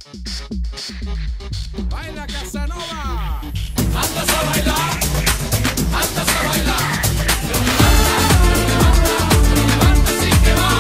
Baila Casanova. Andas a bailar, andas a bailar. Levanta así que va.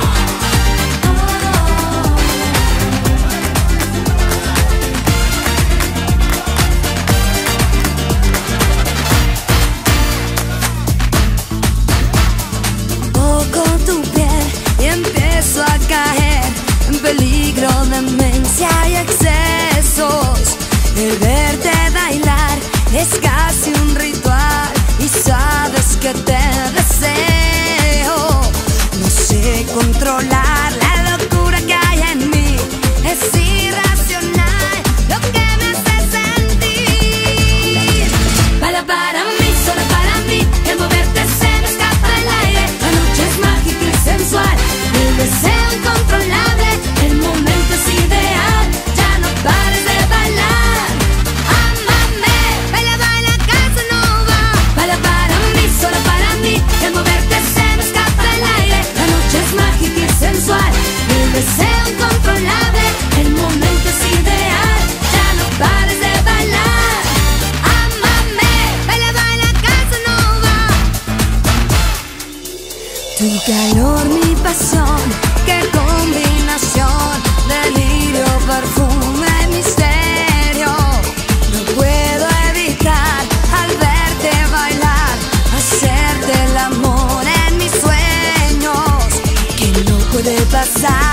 Toco tu piel y empiezo a caer en peligro, demencia y excesos. El verte bailar es casi un ritual y sabes que te deseo. No sé controlar la locura que hay en mí, es irracional lo que me hace sentir. Baila para mí, solo para mí, el moverte se me escapa el aire. La noche es mágica y sensual, el deseo incontrolable, el momento es ideal, ya no pares de bailar. Ámame, baila, baila Casanova. Baila para mí, solo para mí, el moverte se me escapa el aire. La noche es mágica y sensual, el deseo incontrolable, el momento es ideal, ya no pares de bailar. Ámame, baila, baila Casanova. Tu calor, mi pasión, qué combinación, delirio, perfume, misterio. No puedo evitar al verte bailar, hacerte el amor en mis sueños, que no puede pasar.